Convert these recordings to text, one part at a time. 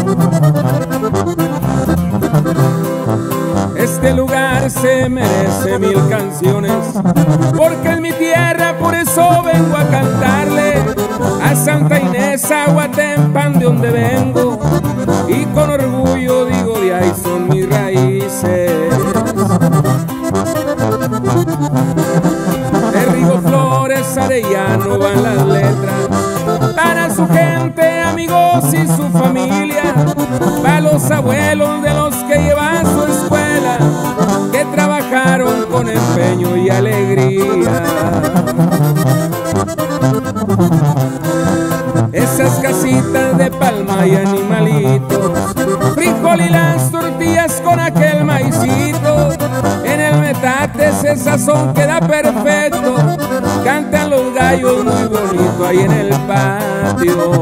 Este lugar se merece 1000 canciones, porque es mi tierra, por eso vengo a cantarle a Santa Inés, Aguatempan, de donde vengo, y con orgullo digo, de ahí son mis raíces. De Rigo Flores Arellano van las letras, para su gente, amigos y su familia, para los abuelos de los que llevan su escuela, que trabajaron con empeño y alegría. Esas casitas de palma y animalitos, frijol y las tortillas con aquel maicito, en el metate ese sazón queda perfecto, cantan los gallos muy bonito ahí en el patio.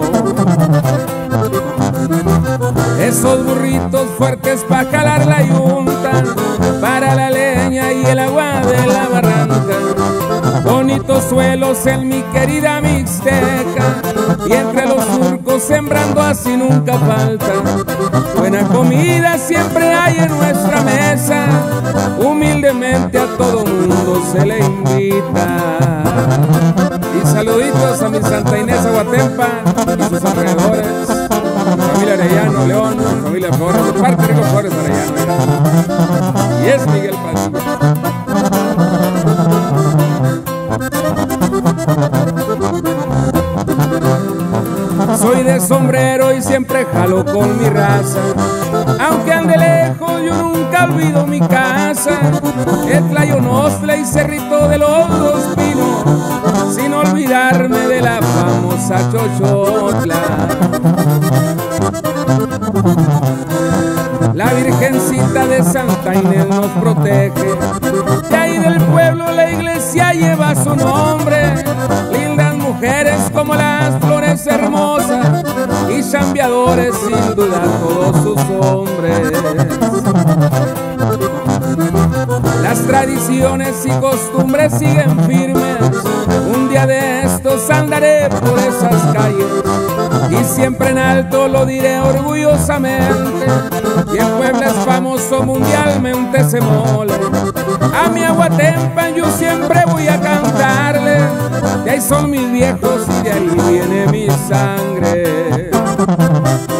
Esos burritos fuertes pa' calar la yunta, para la leña y el agua de la barranca, bonitos suelos en mi querida Mixteca, y entre los surcos sembrando así nunca falta. Buena comida siempre hay en nuestra mesa, humildemente a todo mundo se le invita. Y saluditos a mi Santa Inés, Aguatempan y sus alrededores, familia Arellano, León, familia Flores, de parte de Rigo Flores Arellano, y es Miguel Padilla. Soy de sombrero y siempre jalo con mi raza, aunque ande lejos yo nunca olvido mi casa, el Tlayonostle y Cerrito de los Dos Pinos, sin olvidarme de la famosa Xochotla. La Virgencita de Santa Inés nos protege, y ahí del pueblo la iglesia lleva su nombre. Lindas mujeres como las flores hermosas, y chambeadores sin duda todos sus hombres. Las tradiciones y costumbres siguen firmes, un día de estos andaré por esas calles, y siempre en alto lo diré orgullosamente, y en Puebla es famoso mundialmente se mole. A mi Aguatempan yo siempre voy a cantarle, de ahí son mis viejos y de ahí viene mi sangre.